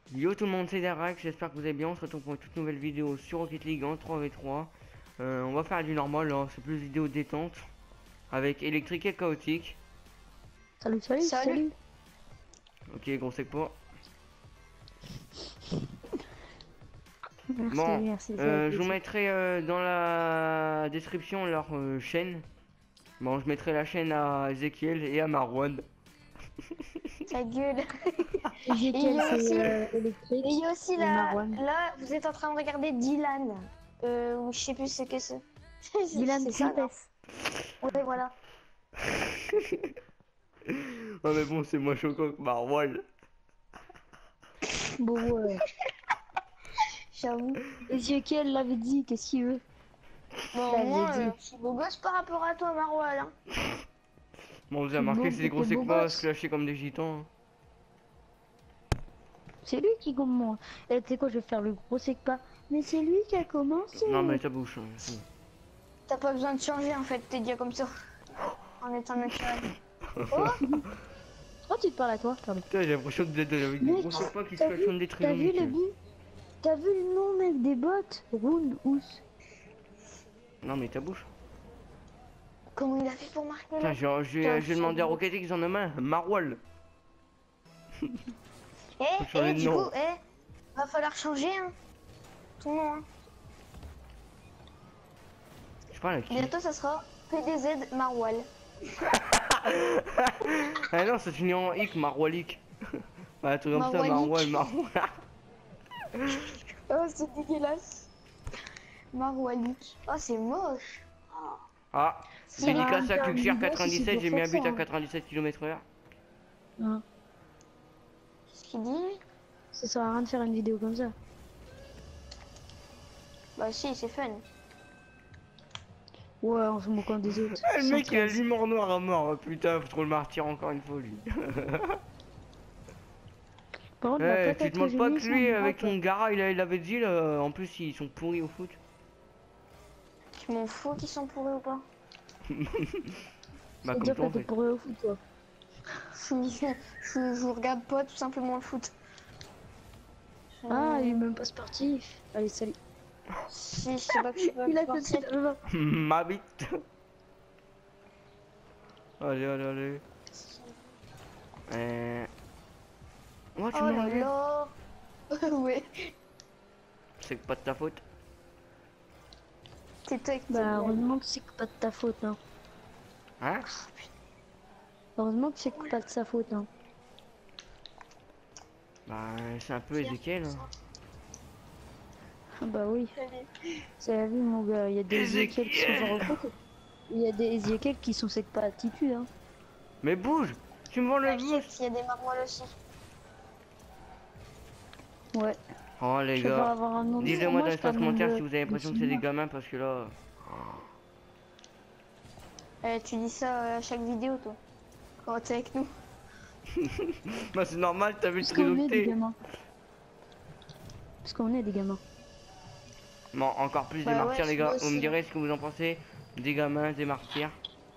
Yo tout le monde, c'est Darak, j'espère que vous allez bien. On se retrouve pour une toute nouvelle vidéo sur Rocket League en 3v3. On va faire du normal, hein. C'est plus vidéo détente avec électrique et chaotique. Salut, salut, salut. Ok, gros c'est pas. Merci, Bon, merci. je vous mettrai dans la description leur chaîne. Bon, je mettrai la chaîne à Ezekiel et à Marwan. Ta gueule. Ezekiel, c'est Et électrique. il y a aussi Et là, Marwan. là, vous êtes en train de regarder Dylan. Ou je sais plus ce que c'est. Dylan c'est ça, non? Trimpes. Ouais, voilà. Oh mais bon, c'est moins choquant que Marwan. Bon, ouais. J'avoue. Ezekiel l'avait dit, qu'est-ce qu'il veut? Bon, Là, moi, j'ai dit. je suis beau gosse par rapport à toi, Maroual. Hein. Bon, vous avez remarqué, Bon, c'est des gros t'es c'est beau pas gosse. se clasher comme des gitans. Hein. C'est lui qui gomme moi. Et tu sais quoi, je vais faire le gros sec pas. Mais c'est lui qui a commencé. Non mais ta bouche. Hein. T'as pas besoin de changer en fait, t'es déjà comme ça. En étant naturel. Oh, tu te parles à toi? Pardon. Putain, j'ai l'impression d'être avec des Mec, gros c'est pas qui se T'as clashent vu, comme des t'as vu trinomiques. le but? T'as vu le nom, mec, des bots? Roundhouse. Non mais ta bouche. Comment il a fait pour marquer Putain, là? j'ai demandé à Rocket League en main, Marwal. Faut changer de Du nom. coup, va falloir changer hein. Ton nom. Hein. Je parle à qui? Bientôt, ça sera PDZ Maroual. Ah non, ça finit en hic, Marwalik. Bah, tout comme ça, Marwalik. Marwal. Oh, c'est dégueulasse. Maroualik. Oh, c'est moche. Ah, Ça dédicace va à faire Cuxier une vidéo, si 97, c'est j'ai pour mis un faire but ça, à hein. 97 km/h. Hein. Qu'est-ce qu'il dit? Ça sert à rien de faire une vidéo comme ça. Bah, si, c'est fun. Ouais, en se moquant des autres. Ah, le mec, il a 113. l'humour noir à mort. Putain, faut trop le martyr encore une fois, lui. Par contre, Eh, la tu patate te moques pas que j'ai lui, mise, ça me avec va, ton Gara, il avait dit, là, en plus, ils sont pourris au foot. Je m'en fous qu'ils sont pourris ou pas. Bah, C'est déjà comme toi, en fait fait. pour eux au foot, toi. Je regarde pas tout simplement le foot. Ah, il est même pas sportif. Allez, salut. Si, je sais pas que je suis pas Il a fait sportif. le Ma bite. Allez, allez, allez. Oh, tu Oh m'as là enlevé. là. Ouais. C'est pas de ta faute. C'est toi qui Bah, heureusement que c'est pas de ta faute, hein. Hein? Heureusement que c'est pas de sa faute, hein. Bah, c'est un peu Ezekiel. Hein. Ah bah oui. C'est la vie, mon gars. Il y a des Ezekiel qui sont genre au foot. Il y a des Ezekiel qui sont sec pas attitude, hein. Mais bouge! Tu me vends le bouge! T'inquiète, il y a des marouales aussi. Ouais. Oh les Je vais pas gars, avoir un nom. dites-moi Moi, dans je l'espace parle commentaire de- si vous avez l'impression que c'est des cinéma. gamins parce que là... Tu dis ça à chaque vidéo, toi. Quand t'es avec nous. Bah c'est normal, t'as vu le Parce qu'on est des trilocté. gamins. Parce qu'on est des gamins. Bon, encore plus Bah des ouais, martyrs les moi gars, vous me aussi. direz ce que vous en pensez. Des gamins, des martyrs.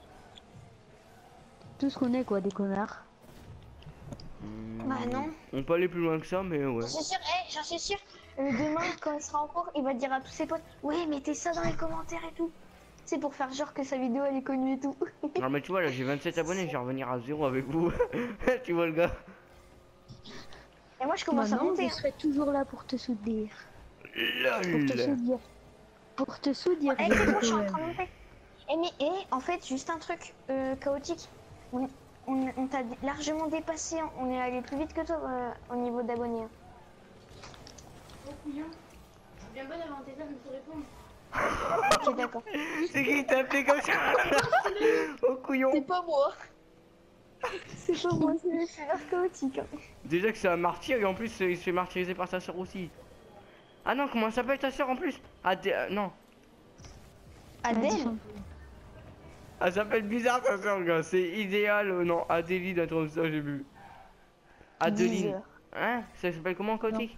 Tout ce qu'on est, quoi, des connards. Bah non. On peut aller plus loin que ça, mais ouais. J'en suis sûr, j'en suis sûr. Demain, quand il sera en cours, il va dire à tous ses potes, ouais, mettez ça dans les commentaires et tout. C'est pour faire genre que sa vidéo elle est connue et tout. Non mais tu vois, là j'ai 27 abonnés, je vais revenir à 0 avec vous. Tu vois le gars. Et moi je commence à Maintenant, monter. je serai toujours là pour te soutenir. Pour te LOL. soutenir. Pour te soutenir. Écoute, moi je suis en train de monter. En fait, juste un truc chaotique. On t'a largement dépassé. Hein. On est allé plus vite que toi au niveau d'abonnés. Hein. Oh couillon, je viens pas d'inventer ça, mais faut répondre. Ok, d'accord. C'est qui t'a appelé comme ça? Oh couillon. C'est pas moi. C'est pas moi, c'est leur chaotique. Hein. Déjà que c'est un martyr et en plus il se fait martyriser par sa soeur aussi. Ah non, comment elle s'appelle ta soeur en plus? Non. Adèle. Elle s'appelle bizarre ta soeur gars, c'est idéal, non, Adélie d'un truc comme ça j'ai vu. Adeline. 10 heures. Hein? Ça s'appelle comment chaotique?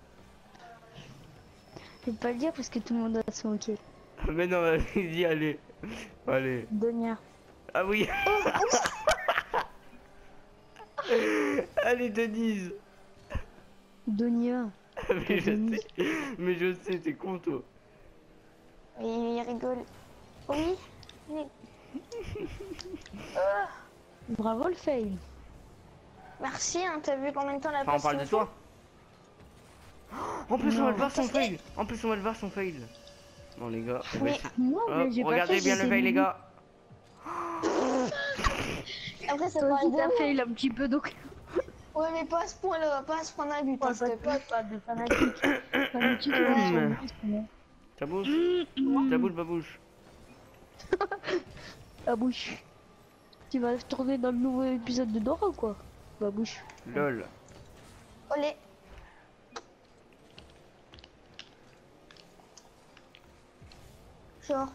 Je vais pas le dire parce que tout le monde va se moquer. Mais non, vas-y, allez. Allez. Donia. Ah oui. Allez Denise. Donia. Mais je sais, t'es con toi. Et il rigole. Oui. Oui. Bravo le fail. Merci, hein, t'as vu combien de temps la Enfin, on parle de toi. En plus, on va le voir son fail. En plus, on va le voir son fail. Bon, les gars, on va Mais essayer- Non, mais j'ai pas regardez fait, bien le j'essaie fail, de- les gars. Après, ça Toi paraît aussi t'as bien. fail un petit peu donc. Ouais, mais pas à ce point-là, pas à ce point-là, but, Oh, s'il te plaît. pas de fanatique. Fanatique, on est sur le risque, mais- Ta bouche. Ta bouche, babouche. Babouche. Tu vas tourner dans le nouveau épisode de Dora ou quoi? Babouche. Lol. Olé. Genre.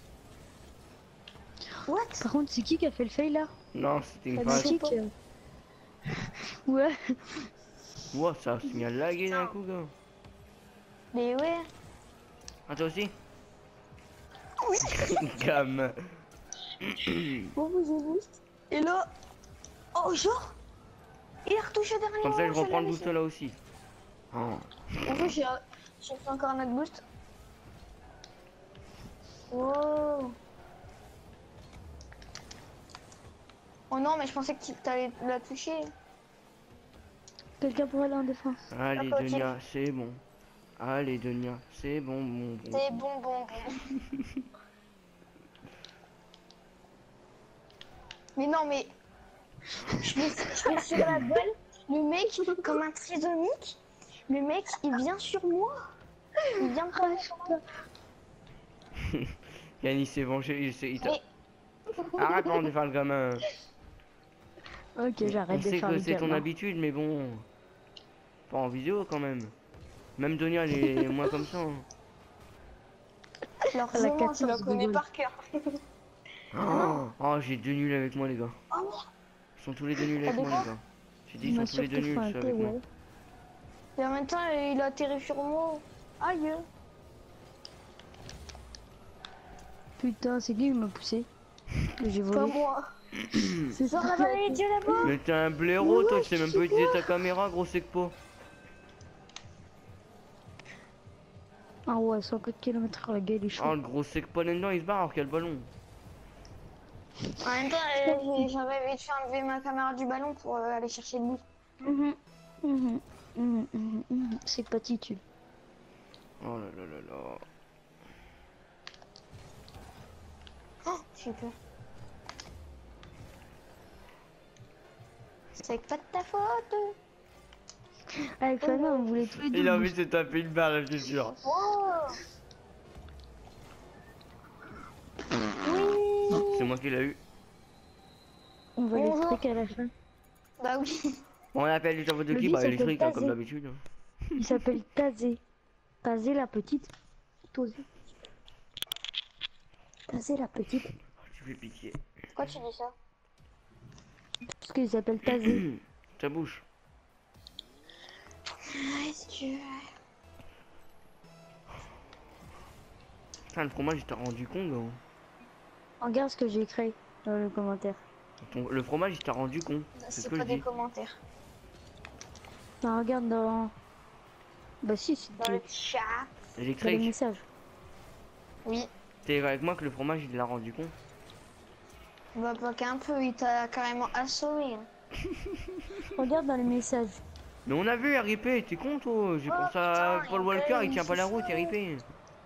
What? Par contre, c'est qui a fait le fail là? Non, c'était une Pas phrase. du- Fanatique. Ouais. Ouah, ça se met à laguer d'un coup, gars. Mais ouais. Ah, toi aussi? Oui. Gamme. Bon, vous avez vu. Et là. Oh, genre. Il a retouché au dernier Comme ça, je moment, reprends le l'avais boost là aussi. Oh. fait. En fait, j'ai fait encore un autre boost. Wow. Oh non, mais je pensais que tu allais la toucher. Quelqu'un pourrait aller en défense. Allez, D'accord, ok. Donia, c'est bon. Allez, Donia, c'est bon, bon, bon. C'est bon, bon. Mais non, mais. Je vais sur la balle. Le mec, comme un trisomique, le mec, il vient sur moi. Il vient pas sur moi. Yannis s'est vengé, il t'a... Mais- Arrête de faire le gamin. Ok, On j'arrête de sait faire que le c'est ton gamin. habitude, mais bon... Pas en vidéo quand même. Même Donia, elle est moins comme ça. hein. Alors, À la vraiment, je 14 la connais de par cœur. Oh, j'ai deux nuls avec moi, les gars. Oh merde. Ils sont tous les deux nuls avec de moi, quoi les gars. J'ai dit, Il ils m'a sont tous les deux surtout nuls feinté, avec moi. ouais. Et en même temps, il a atterri sur moi. Aïe. Putain, c'est qui qui m'a poussé? J'ai Pas volé. moi. C'est ça. Ça va aller, Dieu là-bas. Mais t'es un blaireau, toi, tu sais même pas utiliser ta caméra, gros sec pas. Ah ouais, 104 km/h, le gars il est chaud. Oh, le gros sec pas là-dedans, il se barre alors qu'il y a le ballon. En même temps, j'avais vite fait enlever ma caméra du ballon pour aller chercher le but. C'est pas titu. Oh là là là là. Oh, j'ai peur. C'est pas de ta faute. Avec Fana, on voulait tous les deux. Il a envie de se taper une barre, je suis sûr. Oh. Oui. C'est moi qui l'ai eu. On va Bonjour. l'électrique à la fin. Bah oui. On appelle les travaux de Le qui? lit Bah s'appelle électrique, hein, comme Tazé. d'habitude. Il s'appelle Tazé. Tazé la petite. Tazé. Tazé la petite. Tu fais pitié. Pourquoi tu dis ça? Parce qu'il s'appelle Tazé. Ta bouche. Est-ce que... Putain, le fromage, il t'a rendu con, gars. Regarde ce que j'ai écrit dans le commentaire. Le fromage, il t'a rendu con. C'est ce C'est que pas je des dis. commentaires. Non, regarde dans... Bah si, c'est Dans dans le chat. les Électrique. messages. Oui. T'es avec moi que le fromage, il l'a rendu con. Bah pas qu'un peu, il t'a carrément assommé. Regarde dans les messages. Mais on a vu RIP, t'es con, toi. J'ai Oh, pensé à putain, Paul il Walker, paraît, il tient pas la c'est route, ça. RIP.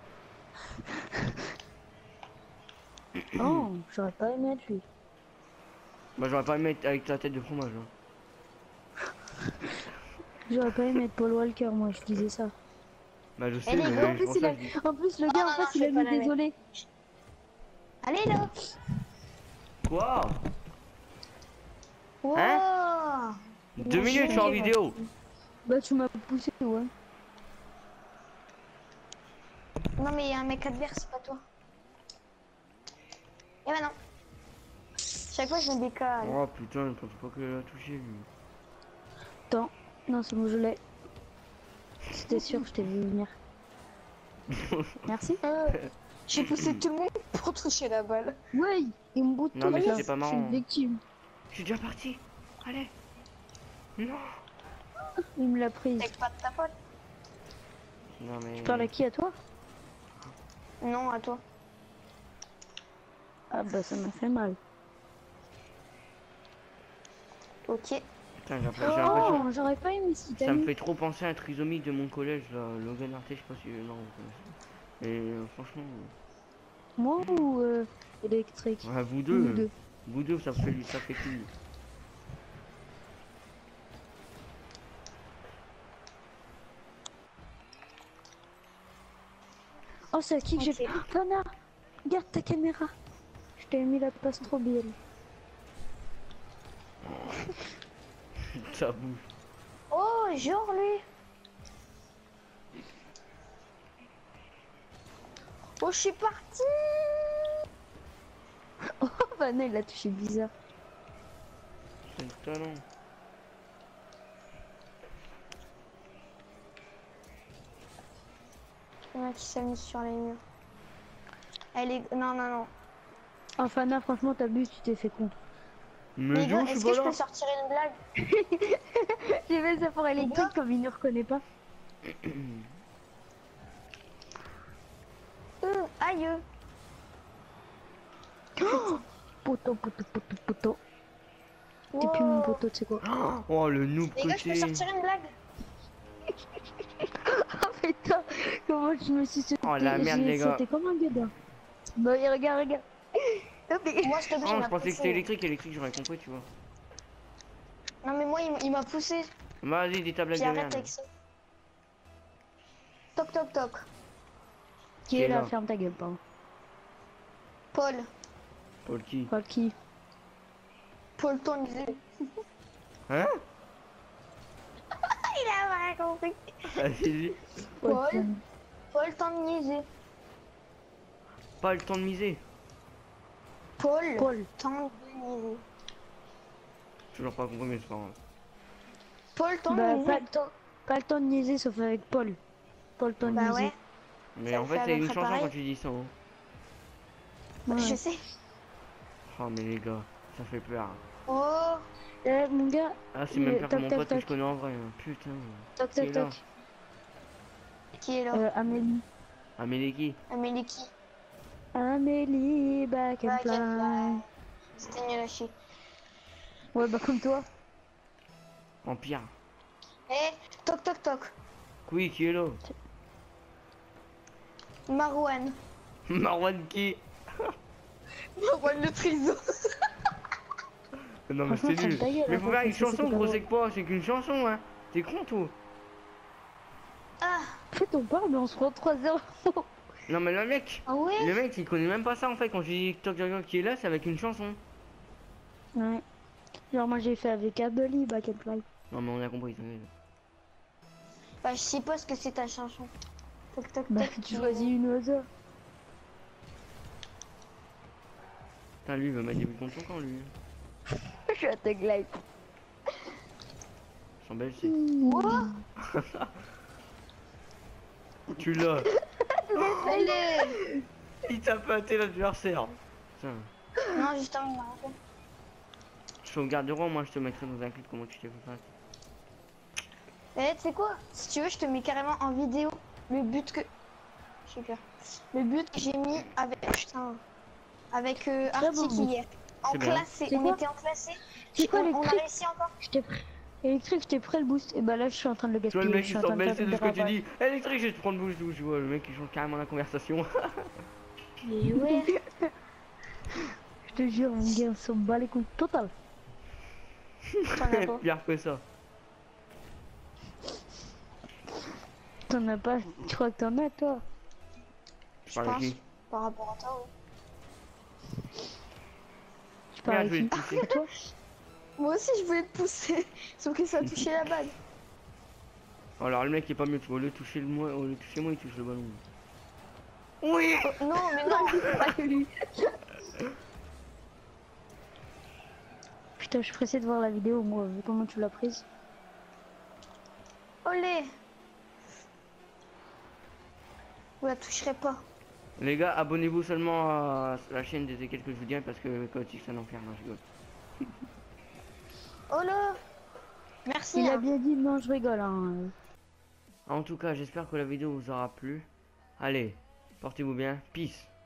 Oh, j'aurais pas aimé être lui. Bah, j'aurais pas aimé être avec ta tête de fromage. hein. J'aurais pas aimé être Paul Walker, moi, je disais ça. Bah, je sais, les mais gars, c'est pour ça que je dis. En plus, le gars non, en non, face, je il a fais pas mis la même. désolé. Allez là. Quoi? Wow. Hein 2 minutes, je suis en vidéo. Bah, tu m'as poussé, ouais. Non mais il y a un mec adverse, c'est pas toi. Eh bah non. Chaque fois je me décale. Oh putain, je pense pas qu'elle a touché. lui. Attends. Non, c'est bon, je l'ai. C'était sûr, je t'ai vu venir. Merci. J'ai poussé tout le monde pour toucher la balle. Ouais, il me botte Non, tout mais là. c'est pas Je suis marrant. une victime. Je suis déjà parti. Allez. Non. Il me l'a prise. Avec pas de ta pote. Non mais. Tu parles à qui, à toi? Non, à toi. Ah bah ça m'a fait mal. Ok. Putain, j'ai l'impression. Oh, j'aurais pas aimé si Ça t'as me mis. fait trop penser à un trisomique de mon collège là, Logan Arte, je sais pas si. Non, vous connaissez. Et franchement. Moi ou électrique? Ouais, vous Nous deux. deux. Vous deux, ça fait cool. Oh, c'est à qui que j'ai Ok. fait? Connard! Regarde ta caméra. Je t'ai mis la passe trop bien. Ça bouge. Oh, genre lui. Oh, je suis parti. Oh, bah non, il a touché bizarre. C'est le talent. Il y en a qui s'amusent sur les murs. Elle est... Non, non, non. Enfin, là, franchement, t'as bu, tu t'es fait con. Mais Les gars, d'où je est-ce suis que je pas peux là? sortir une blague? J'ai fait ça pour électrique comme il ne reconnaît pas. Aïe. Poteau, poteau, poteau, poteau. T'es Wow. plus mon poteau, tu sais quoi. Oh le noob Les gars, je peux côté. sortir une blague? Oh putain, comment je me suis sauté. Oh, la merde, les gars. C'était comme un gueudin. Bah, regarde, regarde. Oh, mais- Moi, je te dis, Oh, il je m'a pensais que c'était poussé. électrique j'aurais compris, tu vois. Non, mais moi, il m'a poussé. Vas-y, dis ta blague Puis de arrête merde. avec ça. Toc, toc, toc. Qui est là? là. Ferme ta gueule, pardon. Paul. Paul qui? Pas qui? Paul Tonzé. Hein? Il a pas compris. Vas-y. Paul. Paul Tonzé. Pas le temps de miser. Paul. Paul. Tonzé. Toujours pas compris, mais c'est pas grave. Paul Bah, Tonzé. pas le temps de niaiser sauf avec Paul. Paul temps de Bah niaiser. ouais, Mais Ça en fait fait, à c'est peu une près chanson pareil. quand tu dis ça. Hein. Ouais. je sais. Oh, mais les gars, ça fait peur. Oh. Mon gars, Ah, c'est même pire que Toc, mon toc, pote que toc. je connais en vrai. Hein. Putain. toc Qui est toc là? toc. Qui est là? Amélie. Amélie qui? Amélie qui? Amélie, back and Back fly. and fly. C'était nul à chier. Ouais, bah comme toi. En pire. Eh, toc toc toc. Oui, qui est là? Marouane. Marwan qui? Marouane le triso. Non, mais Franchement, c'est ferme nul. ta gueule, Mais hein, faut faire une parce que chanson, c'est pas gros, drôle. c'est quoi? C'est qu'une chanson, hein. T'es con, toi? Ah. En fait, on parle, mais on se prend 3 heures. Non, mais le mec, Ah ouais? il connaît même pas ça en fait. Quand je dis Toc Toc Toc qui est là, c'est avec une chanson. Ouais. Genre, moi, j'ai fait avec Amélie, back and fly. Non, mais on a compris. t'inquiète. Bah, je sais pas ce que c'est ta chanson. Toc toc Bah, toc. tu choisis une au hasard. Putain, lui, il veut mettre des buts contre son camp, lui. Je suis à ta glide. Sans belle, c'est. Quoi? Tu l'as. Allez. Il t'a pâté l'adversaire. Tiens, Non, justement, il m'a raté. je fais au garde roi, moi je te mettrai dans un clip comment tu t'es fait face. Eh, tu sais quoi? Si tu veux, je te mets carrément en vidéo le but que. J'ai peur. Le but que j'ai mis avec. Putain. Avec Arctic bon. hier. En C'est bien. classé. C'est On quoi? était en classé. C'est quoi On a l'électrique? réussi encore. Je t'ai pris. Électrique, je t'ai pris le boost. Et bah là, je suis en train de le Tu vois gaspiller. le mec Je qui suis en s'en train de faire de des ce que tu ravages. dis. Électrique, je vais te prendre bouche douce. Je vois le mec qui change carrément la conversation. Mais ouais. Je te jure, mon gars, on s'en bat les couilles total. T'en as pas. Pire que ça. T'en as pas? Tu crois que t'en as, toi? Je Je parle à pense. qui? Par rapport à toi, ouais. Tu parles à Merde, je vais qui? te pousser. Toi? Moi aussi, je voulais te pousser. Sauf que ça a touché la balle. Alors le mec est pas mieux, tu vois, au lieu de toucher moi, il touche le ballon. Oui. Oh, non, mais non. Putain, je suis pressé de voir la vidéo, moi, vu comment tu l'as prise. Olé. Vous la toucherez pas. Les gars, abonnez-vous seulement à la chaîne des équelles que je vous dirai parce que Chaotique c'est un enfer, non je rigole. Oh là. Merci. Il a hein. bien dit non, je rigole. Hein. En tout cas, j'espère que la vidéo vous aura plu. Allez, portez-vous bien. Peace.